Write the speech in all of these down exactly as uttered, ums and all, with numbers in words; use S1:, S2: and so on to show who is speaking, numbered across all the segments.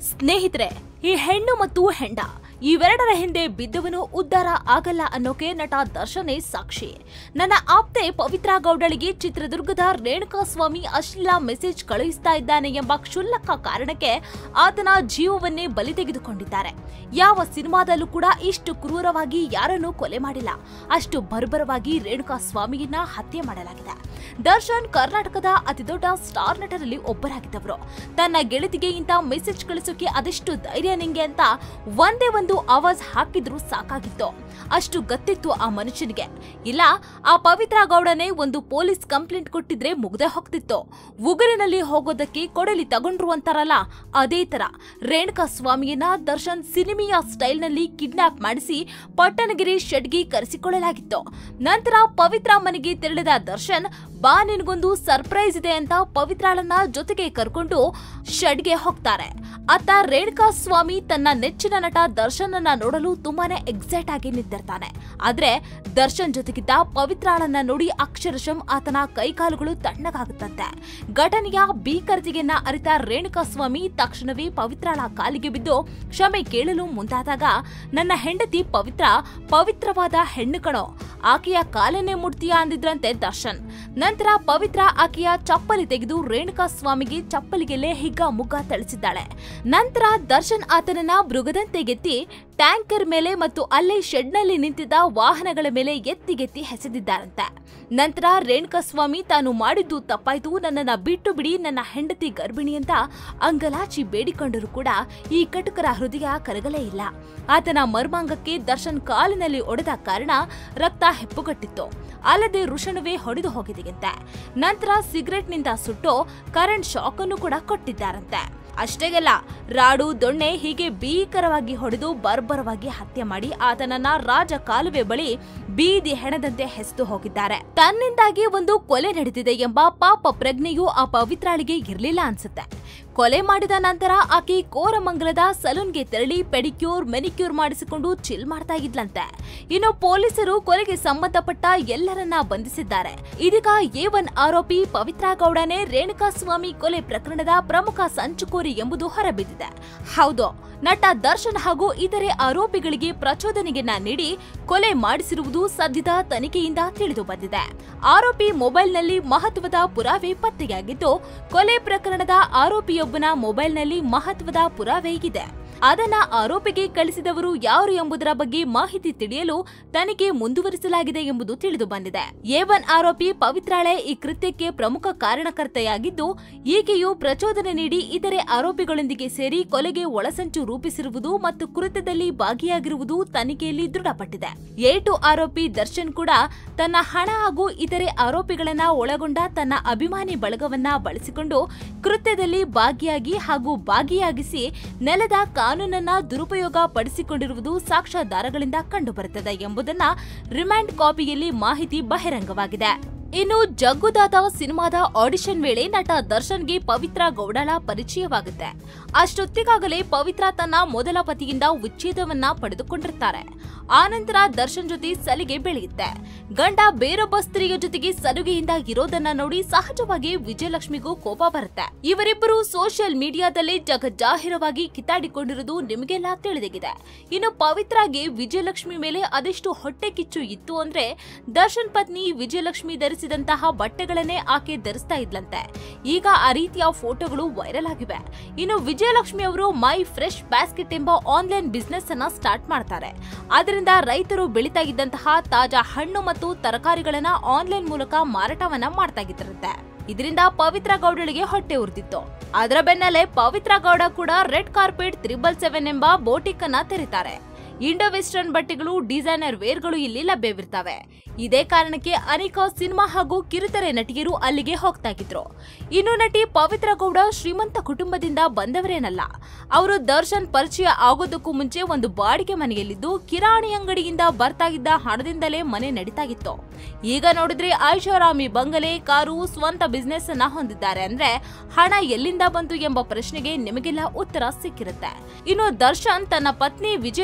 S1: ಸ್ನೇಹಿತರೆ, ಈ ಹೆಣ್ಣು ಮತ್ತು ಹೆಂಡ ಇವೆರಡರ ಹಿಂದೆ ಬಿದ್ದವನು ಉದ್ಧಾರ ಆಗಲ್ಲ ಅನ್ನೋಕೆ ನಟ ದರ್ಶನೇ ಸಾಕ್ಷಿ. ನನ್ನ ಆಪ್ತೆ ಪವಿತ್ರಾ ಗೌಡಳಿಗೆ ಚಿತ್ರದುರ್ಗದ ರೇಣುಕಾಸ್ವಾಮಿ ಅಶ್ಲೀಲ ಮೆಸೇಜ್ ಕಳುಹಿಸ್ತಾ ಇದ್ದಾನೆ ಎಂಬ ಕ್ಷುಲ್ಲಕ ಕಾರಣಕ್ಕೆ ಆತನ ಜೀವವನ್ನೇ ಬಲಿ ತೆಗೆದುಕೊಂಡಿದ್ದಾರೆ. ಯಾವ ಸಿನಿಮಾದಲ್ಲೂ ಕೂಡ ಇಷ್ಟು ಕ್ರೂರವಾಗಿ ಯಾರನ್ನೂ ಕೊಲೆ ಮಾಡಿಲ್ಲ. ಅಷ್ಟು ಬರ್ಬರವಾಗಿ ರೇಣುಕಾಸ್ವಾಮಿಯನ್ನ ಹತ್ಯೆ ಮಾಡಲಾಗಿದೆ. ದರ್ಶನ್ ಕರ್ನಾಟಕದ ಅತಿದೊಡ್ಡ ಸ್ಟಾರ್ ನಟರಲ್ಲಿ ಒಬ್ಬರಾಗಿದ್ದವರು. ತನ್ನ ಗೆಳತಿಗೆ ಇಂಥ ಮೆಸೇಜ್ ಕಳಿಸೋಕೆ ಅದೆಷ್ಟು ಧೈರ್ಯ ನಿಂಗೆ ಅಂತ ಒಂದೇ ಒಂದು ಆವಾಜ್ ಹಾಕಿದ್ರು ಸಾಕಾಗಿತ್ತು. ಅಷ್ಟು ಗತ್ತಿತ್ತು ಆ ಮನುಷ್ಯನಿಗೆ. ಇಲ್ಲ, ಆ ಪವಿತ್ರಾ ಗೌಡನೇ ಒಂದು ಪೊಲೀಸ್ ಕಂಪ್ಲೇಂಟ್ ಕೊಟ್ಟಿದ್ರೆ ಮುಗ್ದೆ ಹೋಗ್ತಿತ್ತು. ಉಗುರಿನಲ್ಲಿ ಹೋಗೋದಕ್ಕೆ ಕೊಡಲಿ ತಗೊಂಡ್ರು ಅಂತಾರಲ್ಲ, ಅದೇ ತರ ರೇಣುಕಾಸ್ವಾಮಿಯನ್ನ ದರ್ಶನ್ ಸಿನಿಮಿಯಾ ಸ್ಟೈಲ್ ನಲ್ಲಿ ಕಿಡ್ನಾಪ್ ಮಾಡಿಸಿ ಪಟ್ಟಣಗಿರಿ ಶೆಡ್ಗೆ ಕರೆಸಿಕೊಳ್ಳಲಾಗಿತ್ತು. ನಂತರ ಪವಿತ್ರಾ ಮನೆಗೆ ತೆರಳಿದ ದರ್ಶನ್, ಬಾ ನಿನ್ಗೊಂದು ಸರ್ಪ್ರೈಸ್ ಇದೆ ಅಂತ ಪವಿತ್ರಾಳನ್ನ ಜೊತೆಗೆ ಕರ್ಕೊಂಡು ಶೆಡ್ಗೆ ಹೋಗ್ತಾರೆ. ಅತ್ತ ರೇಣುಕಾಸ್ವಾಮಿ ತನ್ನ ನೆಚ್ಚಿನ ನಟ ದರ್ಶನ್ ಅನ್ನ ನೋಡಲು ತುಂಬಾನೇ ಎಕ್ಸೈಟ್ ಆಗಿ ನಿಂತಿರ್ತಾನೆ. ಆದ್ರೆ ದರ್ಶನ್ ಜೊತೆಗಿದ್ದ ಪವಿತ್ರಾಳನ್ನ ನೋಡಿ ಅಕ್ಷರಶಃ ಆತನ ಕೈಕಾಲುಗಳು ತಣ್ಣಗಾಗುತ್ತಂತೆ. ಘಟನೆಯ ಭೀಕರತೆಯನ್ನ ಅರಿತ ರೇಣುಕಾಸ್ವಾಮಿ ತಕ್ಷಣವೇ ಪವಿತ್ರಾಳ ಕಾಲಿಗೆ ಬಿದ್ದು ಕ್ಷಮೆ ಕೇಳಲು ಮುಂದಾದಾಗ, ನನ್ನ ಹೆಂಡತಿ ಪವಿತ್ರ ಪವಿತ್ರವಾದ ಹೆಣ್ಣು ಕಣೋ, ಆಕೆಯ ಕಾಲನ್ನೇ ಮುಟ್ತೀಯಾ ಅಂದಿದ್ರಂತೆ ದರ್ಶನ್. ನಂತರ ಪವಿತ್ರ ಆಕೆಯ ಚಪ್ಪಲಿ ತೆಗೆದು ರೇಣುಕಾಸ್ವಾಮಿಗೆ ಚಪ್ಪಲಿಗೆಲ್ಲೇ ಹಿಗ್ಗ ಮುಗ್ಗ ಥಳಿಸಿದ್ದಾಳೆ. ನಂತರ ದರ್ಶನ್ ಆತನನ್ನ ಮೃಗದಂತೆ ಗೆತ್ತಿ ಟ್ಯಾಂಕರ್ ಮೇಲೆ ಮತ್ತು ಅಲ್ಲೇ ಶೆಡ್ನಲ್ಲಿ ನಿಂತಿದ್ದ ವಾಹನಗಳ ಮೇಲೆ ಎತ್ತಿಗೆತ್ತಿ ಎಸೆದಿದ್ದಾರಂತೆ. ನಂತರ ರೇಣುಕಾಸ್ವಾಮಿ ತಾನು ಮಾಡಿದ್ದು ತಪ್ಪಾಯ್ತು, ನನ್ನನ್ನ ಬಿಟ್ಟು ಬಿಡಿ, ನನ್ನ ಹೆಂಡತಿ ಗರ್ಭಿಣಿ ಅಂತ ಅಂಗಲಾಚಿ ಬೇಡಿಕೊಂಡರೂ ಕೂಡ ಈ ಕಟುಕರ ಹೃದಯ ಕರಗಲೇ ಇಲ್ಲ. ಆತನ ಮರ್ಮಾಂಗಕ್ಕೆ ದರ್ಶನ್ ಕಾಲಿನಲ್ಲಿ ಒಡೆದ ಕಾರಣ ರಕ್ತ ಹೆಪ್ಪುಗಟ್ಟಿತ್ತು. ಅಲ್ಲದೆ ವೃಷಣವೇ ಹೊಡೆದು ಹೋಗಿದೆಯಂತೆ. ನಂತರ ಸಿಗರೆಟ್ನಿಂದ ಸುಟ್ಟು ಕರೆಂಟ್ ಶಾಕ್ ಅನ್ನು ಕೂಡ ಕೊಟ್ಟಿದ್ದಾರಂತೆ. ಅಷ್ಟೇಗಲ್ಲ, ರಾಡು ದೊಣ್ಣೆ ಹೀಗೆ ಭೀಕರವಾಗಿ ಹೊಡೆದು ಬರ್ಬರವಾಗಿ ಹತ್ಯೆ ಮಾಡಿ ಆತನನ್ನ ರಾಜ ಕಾಲುವೆ ಬಳಿ ಬೀದಿ ಹೆಣದಂತೆ ಹೆಸೆದು ಹೋಗಿದ್ದಾರೆ. ತನ್ನಿಂದಾಗಿ ಒಂದು ಕೊಲೆ ನಡೆದಿದೆ ಎಂಬ ಪಾಪ ಪ್ರಜ್ಞೆಯೂ ಆ ಪವಿತ್ರಾಳಿಗೆ ಇರಲಿಲ್ಲ ಅನ್ಸುತ್ತೆ. ಕೊಲೆ ಮಾಡಿದ ನಂತರ ಆಕೆ ಕೋರಮಂಗಲದ ಸಲೂನ್ಗೆ ತೆರಳಿ ಪೆಡಿಕ್ಯೂರ್ ಮೆನಿಕ್ಯೂರ್ ಮಾಡಿಸಿಕೊಂಡು ಚಿಲ್ ಮಾಡ್ತಾ ಇದ್ಲಂತೆ. ಇನ್ನು ಪೊಲೀಸರು ಕೊಲೆಗೆ ಸಂಬಂಧಪಟ್ಟ ಎಲ್ಲರನ್ನ ಬಂಧಿಸಿದ್ದಾರೆ. ಇದೀಗ ಎ ಒನ್ ಆರೋಪಿ ಪವಿತ್ರಾ ಗೌಡನೇ ರೇಣುಕಾಸ್ವಾಮಿ ಕೊಲೆ ಪ್ರಕರಣದ ಪ್ರಮುಖ ಸಂಚುಕೋರಿ ಎಂಬುದು ಹೊರಬಿದ್ದಿದೆ. ಹೌದು, ನಟ ದರ್ಶನ್ ಹಾಗೂ ಇತರೆ ಆರೋಪಿಗಳಿಗೆ ಪ್ರಚೋದನೆಯನ್ನ ನೀಡಿ ಕೊಲೆ ಮಾಡಿಸಿರುವುದು ಸದ್ಯದ ತನಿಖೆಯಿಂದ ತಿಳಿದು ಬಂದಿದೆ. ಆರೋಪಿ ಮೊಬೈಲ್ನಲ್ಲಿ ಮಹತ್ವದ ಪುರಾವೆ ಪತ್ತೆಯಾಗಿದ್ದು, ಕೊಲೆ ಪ್ರಕರಣದ ಆರೋಪಿಯೊಬ್ಬನ ಮೊಬೈಲ್ನಲ್ಲಿ ಮಹತ್ವದ ಪುರಾವೆ ಇದೆ. ಅದನ್ನ ಆರೋಪಿಗೆ ಕಳಿಸಿದವರು ಯಾರು ಎಂಬುದರ ಬಗ್ಗೆ ಮಾಹಿತಿ ತಿಳಿಯಲು ತನಿಖೆ ಮುಂದುವರಿಸಲಾಗಿದೆ ಎಂಬುದು ತಿಳಿದು ಬಂದಿದೆ. ಎ ಒನ್ ಆರೋಪಿ ಪವಿತ್ರಾಳೆ ಈ ಕೃತ್ಯಕ್ಕೆ ಪ್ರಮುಖ ಕಾರಣಕರ್ತೆಯಾಗಿದ್ದು, ಈಕೆಯು ಪ್ರಚೋದನೆ ನೀಡಿ ಇತರೆ ಆರೋಪಿಗಳೊಂದಿಗೆ ಸೇರಿ ಕೊಲೆಗೆ ಒಳಸಂಚು ರೂಪಿಸಿರುವುದು ಮತ್ತು ಕೃತ್ಯದಲ್ಲಿ ಭಾಗಿಯಾಗಿರುವುದು ತನಿಖೆಯಲ್ಲಿ ದೃಢಪಟ್ಟಿದೆ. ಎ ಟು ಆರೋಪಿ ದರ್ಶನ್ ಕೂಡ ತನ್ನ ಹಣ ಹಾಗೂ ಇತರೆ ಆರೋಪಿಗಳನ್ನ ಒಳಗೊಂಡ ತನ್ನ ಅಭಿಮಾನಿ ಬಳಗವನ್ನ ಬಳಸಿಕೊಂಡು ಕೃತ್ಯದಲ್ಲಿ ಭಾಗಿಯಾಗಿ ಹಾಗೂ ಭಾಗಿಯಾಗಿಸಿ ನೆಲದ ಕಾನೂನನ್ನ ದುರುಪಯೋಗ ಪಡಿಸಿಕೊಂಡಿರುವುದು ಸಾಕ್ಷ್ಯಾಧಾರಗಳಿಂದ ಕಂಡುಬರುತ್ತದೆ ಎಂಬುದನ್ನ ರಿಮಾಂಡ್ ಕಾಪಿಯಲ್ಲಿ ಮಾಹಿತಿ ಬಹಿರಂಗವಾಗಿದೆ. ಇನ್ನು ಜಗ್ಗುದಾದ ಸಿನಿಮಾದ ಆಡಿಷನ್ ವೇಳೆ ನಟ ದರ್ಶನ್ಗೆ ಪವಿತ್ರಾ ಗೌಡಳ ಪರಿಚಯವಾಗುತ್ತೆ. ಅಷ್ಟೊತ್ತಿಗಾಗಲೇ ಪವಿತ್ರ ತನ್ನ ಮೊದಲ ಪತಿಯಿಂದ ವಿಚ್ಛೇದವನ್ನ ಪಡೆದುಕೊಂಡಿರ್ತಾರೆ. ಆನಂತರ ದರ್ಶನ್ ಜೊತೆ ಸಲಿಗೆ ಬೆಳೆಯುತ್ತೆ. ಗಂಡ ಬೇರೊಬ್ಬ ಸ್ತ್ರೀಯ ಜೊತೆಗೆ ಸಲುಗೆಯಿಂದ ಇರೋದನ್ನ ನೋಡಿ ಸಹಜವಾಗಿ ವಿಜಯಲಕ್ಷ್ಮಿಗೂ ಕೋಪ ಬರುತ್ತೆ. ಇವರಿಬ್ಬರು ಸೋಷಿಯಲ್ ಮೀಡಿಯಾದಲ್ಲಿ ಜಗಜ್ಜಾಹಿರವಾಗಿ ಕಿತ್ತಾಡಿಕೊಂಡಿರುವುದು ನಿಮಗೆಲ್ಲ ತಿಳಿದಿದೆ. ಇನ್ನು ಪವಿತ್ರಾಗೆ ವಿಜಯಲಕ್ಷ್ಮಿ ಮೇಲೆ ಅದೆಷ್ಟು ಹೊಟ್ಟೆ ಕಿಚ್ಚು ಇತ್ತು ಅಂದ್ರೆ, ದರ್ಶನ್ ಪತ್ನಿ ವಿಜಯಲಕ್ಷ್ಮಿ ಧರಿಸಿದಂತಹ ಬಟ್ಟೆಗಳನ್ನೇ ಆಕೆ ಧರಿಸ್ತಾ ಇದ್ಲಂತೆ. ಈಗ ಆ ರೀತಿಯ ಫೋಟೋಗಳು ವೈರಲ್ ಆಗಿವೆ. ಇನ್ನು ವಿಜಯಲಕ್ಷ್ಮಿ ಅವರು ಮೈ ಫ್ರೆಶ್ ಬ್ಯಾಸ್ಕೆಟ್ ಎಂಬ ಆನ್ಲೈನ್ ಬಿಸ್ನೆಸ್ ಅನ್ನ ಸ್ಟಾರ್ಟ್ ಮಾಡ್ತಾರೆ. ಅದರಿಂದ ರೈತರು ಬೆಳೀತಾ ಇದ್ದಂತಹ ತಾಜಾ ಹಣ್ಣು ಮತ್ತು ತರಕಾರಿಗಳನ್ನ ಆನ್ಲೈನ್ ಮೂಲಕ ಮಾರಾಟವನ್ನ ಮಾಡ್ತಾ ಇದ್ರಂತೆ. ಇದರಿಂದ ಪವಿತ್ರಾ ಗೌಡಳಿಗೆ ಹೊಟ್ಟೆ ಉರಿದಿತ್ತು. ಅದರ ಬೆನ್ನಲ್ಲೇ ಪವಿತ್ರಾ ಗೌಡ ಕೂಡ ರೆಡ್ ಕಾರ್ಪೆಟ್ ತ್ರಿಬಲ್ ಸೆವೆನ್ ಎಂಬ ಬೋಟಿಕ್ ಅನ್ನ ತೆರೀತಾರೆ. ಇಂಡೋ ವೆಸ್ಟರ್ನ್ ಬಟ್ಟೆಗಳು, ಡಿಸೈನರ್ ವೇರ್ಗಳು ಇಲ್ಲಿ ಲಭ್ಯವಿರ್ತವೆ. ಇದೇ ಕಾರಣಕ್ಕೆ ಅನೇಕ ಸಿನಿಮಾ ಹಾಗೂ ಕಿರುತೆರೆ ನಟಿಯರು ಅಲ್ಲಿಗೆ ಹೋಗ್ತಾ ಇದ್ರು. ಇನ್ನು ನಟಿ ಪವಿತ್ರಾ ಗೌಡ ಶ್ರೀಮಂತ ಕುಟುಂಬದಿಂದ ಬಂದವರೇನಲ್ಲ. ಅವರು ದರ್ಶನ್ ಪರಿಚಯ ಆಗೋದಕ್ಕೂ ಮುಂಚೆ ಒಂದು ಬಾಡಿಗೆ ಮನೆಯಲ್ಲಿದ್ದು ಕಿರಾಣಿ ಅಂಗಡಿಯಿಂದ ಬರ್ತಾ ಇದ್ದ ಹಣದಿಂದಲೇ ಮನೆ ನಡೀತಾ ಇತ್ತು. ಈಗ ನೋಡಿದ್ರೆ ಐಷಾರಾಮಿ ಬಂಗಲೆ, ಕಾರು, ಸ್ವಂತ ಬಿಸ್ನೆಸ್ ಅನ್ನ ಹೊಂದಿದ್ದಾರೆ. ಅಂದ್ರೆ ಹಣ ಎಲ್ಲಿಂದ ಬಂತು ಎಂಬ ಪ್ರಶ್ನೆಗೆ ನಿಮಗೆಲ್ಲ ಉತ್ತರ ಸಿಕ್ಕಿರುತ್ತೆ. ಇನ್ನು ದರ್ಶನ್ ತನ್ನ ಪತ್ನಿ ವಿಜಯಲಕ್ಷ್ಮಿಗೆ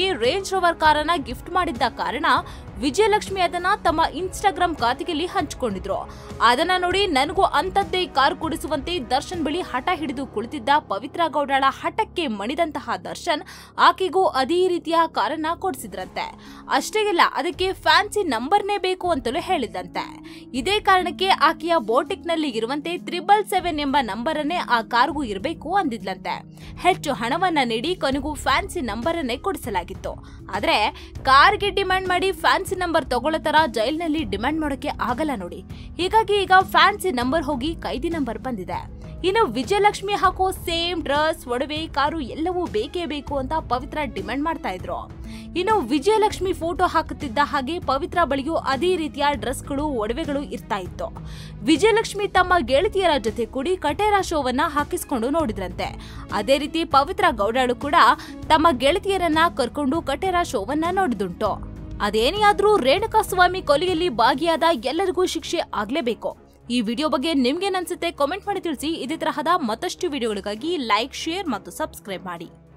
S1: ವಿಜಯಲಕ್ಷ್ಮಿಗೆ ರೇಂಜ್ ರೋವರ್ ಕಾರನ್ನ ಗಿಫ್ಟ್ ಮಾಡಿದ್ದ ಕಾರಣ ವಿಜಯಲಕ್ಷ್ಮಿ ಅದನ್ನ ತಮ್ಮ ಇನ್ಸ್ಟಾಗ್ರಾಮ್ ಖಾತೆಯಲ್ಲಿ ಹಂಚಿಕೊಂಡಿದ್ರು. ಅದನ್ನ ನೋಡಿ ನನಗೂ ಅಂತದ್ದೇ ಕಾರ್ ಕೊಡಿಸುವಂತೆ ದರ್ಶನ್ ಬಳಿ ಹಠ ಹಿಡಿದು ಕುಳಿತಿದ್ದ ಪವಿತ್ರ ಗೌಡಳ ಹಠಕ್ಕೆ ಮಣಿದಂತಹ ದರ್ಶನ್ ಆಕೆಗೂ ಅದೇ ರೀತಿಯ ಕಾರನ್ನ ಕೊಡಿಸಿದ್ರಂತೆ. ಅಷ್ಟೇ ಅಲ್ಲ, ಅದಕ್ಕೆ ಫ್ಯಾನ್ಸಿ ನಂಬರ್ನೇ ಬೇಕು ಅಂತಲೂ ಹೇಳಿದಂತೆ. ಇದೇ ಕಾರಣಕ್ಕೆ ಆಕೆಯ ಬೋಟಿಕ್ ನಲ್ಲಿ ಇರುವಂತೆ ತ್ರಿಬಲ್ ಸೆವೆನ್ ಎಂಬ ನಂಬರ್ ಅನ್ನೇ ಆ ಕಾರ್ಗೂ ಇರಬೇಕು ಅಂದಿದ್ಲಂತೆ. ಹೆಚ್ಚು ಹಣವನ್ನ ನೀಡಿ ಕೊನೆಗೂ ಫ್ಯಾನ್ಸಿ ನಂಬರ್ ಅನ್ನೇ ಕೊಡಿಸಲಾಗಿತ್ತು. ಆದ್ರೆ ಕಾರ್ಗೆ ಡಿಮ್ಯಾಂಡ್ ಮಾಡಿ ಫ್ಯಾನ್ಸಿ ನಂಬರ್ ತಗೊಳ್ಳೋ ತರ ಜೈಲ್ನಲ್ಲಿ ಡಿಮ್ಯಾಂಡ್ ಮಾಡೋಕೆ ಆಗಲ್ಲ ನೋಡಿ. ಹೀಗಾಗಿ ಈಗ ಫ್ಯಾನ್ಸಿ ನಂಬರ್ ಹೋಗಿ ಕೈದಿ ನಂಬರ್ ಬಂದಿದೆ. ಇನ್ನು ವಿಜಯಲಕ್ಷ್ಮಿ ಹಾಕೋ ಸೇಮ್ ಡ್ರೆಸ್, ಒಡವೆ, ಕಾರು ಎಲ್ಲವೂ ಬೇಕೇ ಬೇಕು ಅಂತ ಪವಿತ್ರ ಡಿಮ್ಯಾಂಡ್ ಮಾಡ್ತಾ ಇದ್ರು. ಇನ್ನು ವಿಜಯಲಕ್ಷ್ಮಿ ಫೋಟೋ ಹಾಕುತ್ತಿದ್ದ ಹಾಗೆ ಪವಿತ್ರ ಬಳಿಯೂ ಅದೇ ರೀತಿಯ ಡ್ರೆಸ್ಗಳು, ಒಡವೆಗಳು ಇರ್ತಾ ಇತ್ತು. ವಿಜಯಲಕ್ಷ್ಮಿ ತಮ್ಮ ಗೆಳತಿಯರ ಜೊತೆ ಕೂಡಿ ಕಟೇರಾ ಶೋವನ್ನ ಹಾಕಿಸ್ಕೊಂಡು ನೋಡಿದ್ರಂತೆ. ಅದೇ ರೀತಿ ಪವಿತ್ರ ಗೌಡಳು ಕೂಡ ತಮ್ಮ ಗೆಳತಿಯರನ್ನ ಕರ್ಕೊಂಡು ಕಟೇರಾ ಶೋವನ್ನ ನೋಡಿದುಂಟು. ಅದೇನೇ ಆದ್ರೂ ರೇಣುಕಾಸ್ವಾಮಿ ಕೊಲೆಯಲ್ಲಿ ಭಾಗಿಯಾದ ಎಲ್ಲರಿಗೂ ಶಿಕ್ಷೆ ಆಗ್ಲೇಬೇಕು. ಈ ವಿಡಿಯೋ ಬಗ್ಗೆ ನಿಮ್ಗೇನ್ ಅನ್ಸುತ್ತೆ ಕಾಮೆಂಟ್ ಮಾಡಿ ತಿಳಿಸಿ. ಇದೇ ತರಹದ ಮತ್ತಷ್ಟು ವಿಡಿಯೋಗಳಿಗಾಗಿ ಲೈಕ್, ಶೇರ್ ಮತ್ತು ಸಬ್ಸ್ಕ್ರೈಬ್ ಮಾಡಿ.